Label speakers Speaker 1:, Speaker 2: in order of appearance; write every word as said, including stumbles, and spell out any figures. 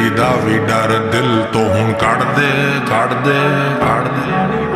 Speaker 1: दा भी डर दिल तो हुण कढ़ दे कढ़ दे कढ़ दे।